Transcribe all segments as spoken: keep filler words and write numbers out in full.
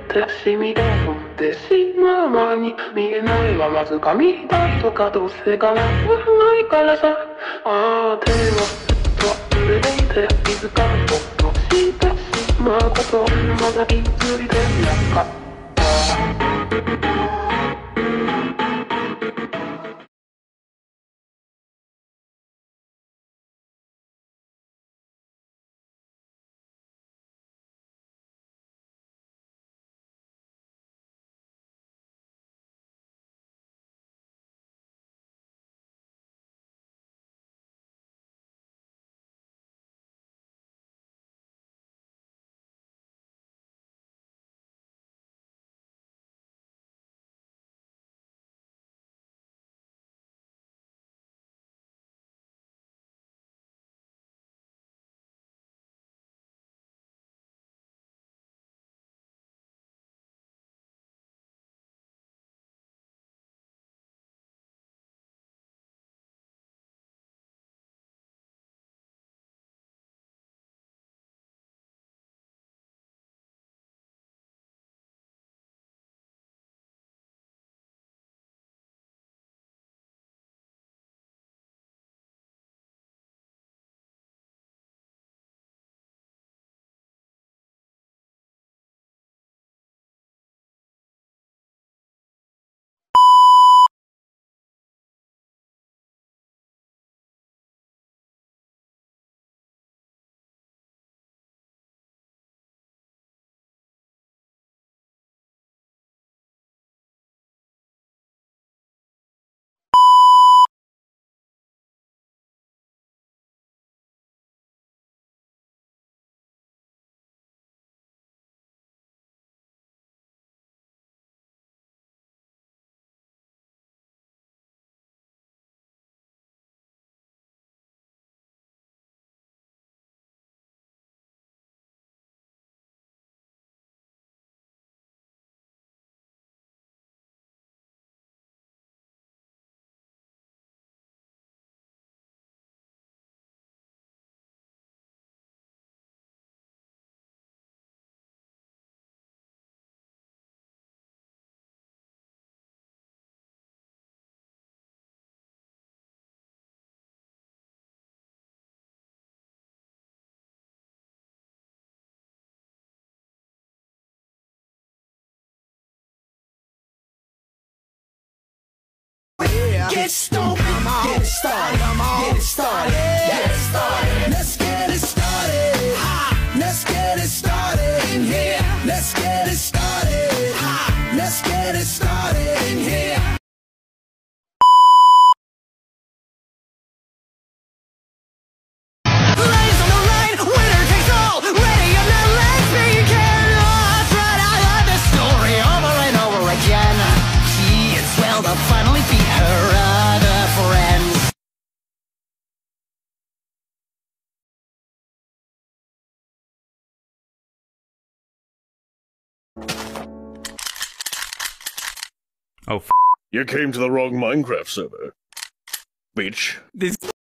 ってしみで飛んでしまう前に見えないはまず髪だとかどうせかなないからさああ手をと触れていて気づかんととしてしまうことまだ気づいてなかった。 Get stupid, get it started, get it started, get it started. Let's get it started. Let's get it started in here. Let's get it started. Let's get it started in here. Ladies on the line, winner takes all. Ready or not, let's begin. Let's write out the story over and over again. She is well to finally beat her other friends. Oh, f You came to the wrong Minecraft server, bitch. this.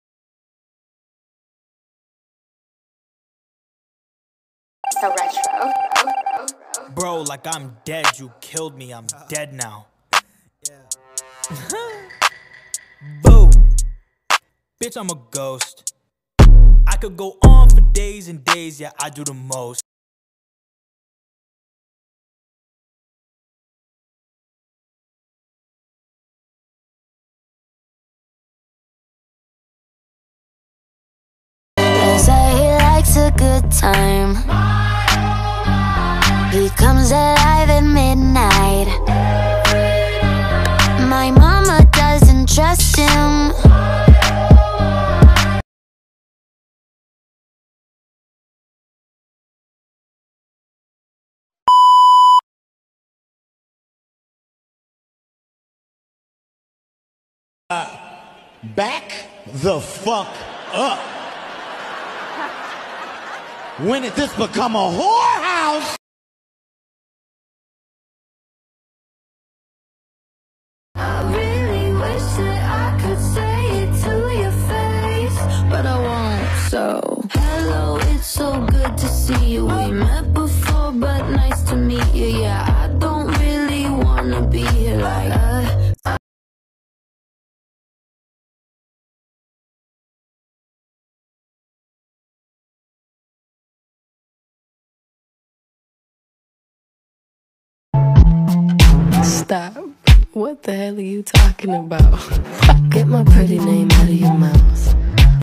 So retro. Bro, like I'm dead. You killed me. I'm dead now. Boo. Bitch, I'm a ghost. I could go on for days and days. Yeah, I do the most. They say he likes a good time. He comes alive at midnight. My mama doesn't trust him. Back the fuck up. When did this become a whorehouse? I really wish that I could say it to your face, but I won't. So hello, it's so good to see you. We met before, but nice to meet you. Yeah, I don't really wanna be here like uh, uh. Stop. What the hell are you talking about? Get my pretty name out of your mouth.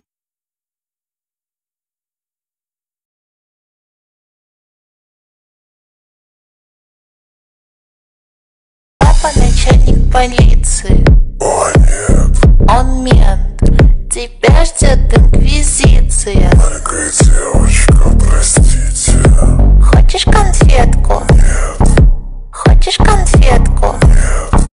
Папа начальник полиции. О, нет. Он мент. Тебя ждет инквизиция. Маленькая девочка, простите. Хочешь конфетку? Нет. Хочешь конфетку? Нет.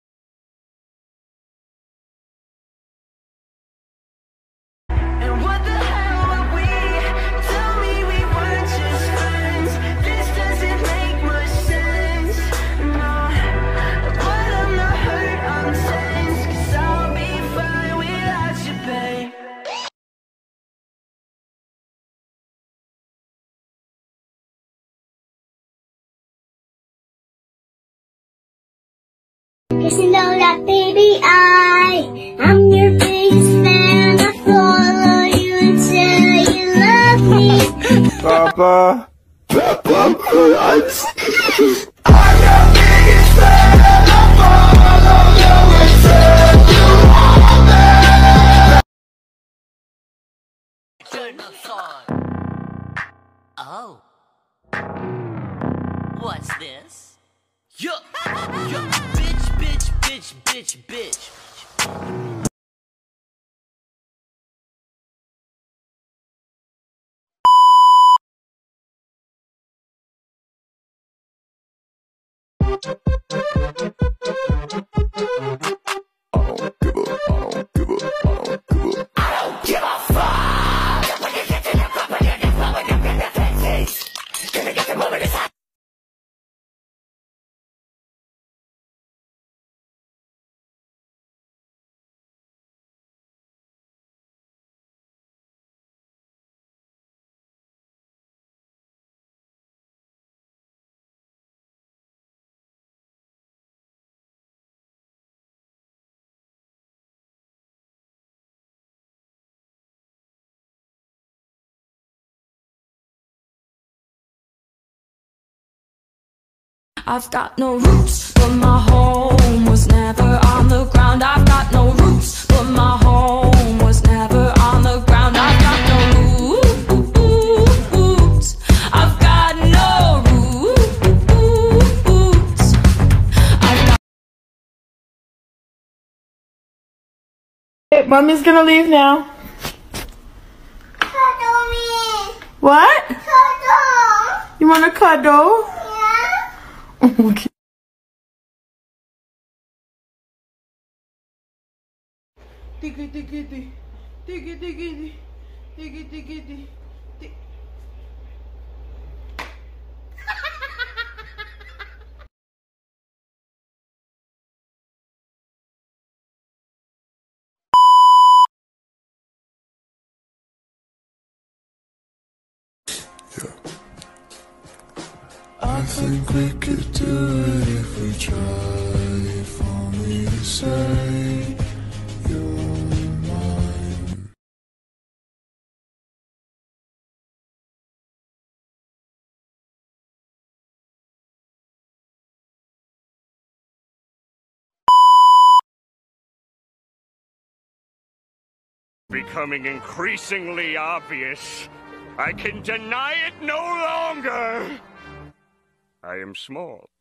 And what the hell were we? Tell me we weren't just friends. This doesn't make much sense. No, but I'm not hurt, I'm tense. 'Cause I'll be fine without you, babe. Cause you know that baby I I'm your biggest fan. I follow you until you love me. Papa. Papa, I'm your biggest fan. I follow you until you love me. Turn the song. Oh. What's this? Yo, yo, bitch, bitch, bitch, bitch, bitch. I've got no roots, but my home was never on the ground. I've got no roots, but my home was never on the ground. I've got no roots. I've got no roots. I've got Hey, Mommy's gonna leave now. Cuddle me. What? Cuddle. You wanna cuddle? Okay. Diggy diggy diggy diggy diggy diggy diggy diggy. I think we could do it if we tried. For me to say you're mine. Becoming increasingly obvious. I can deny it no longer. I am small.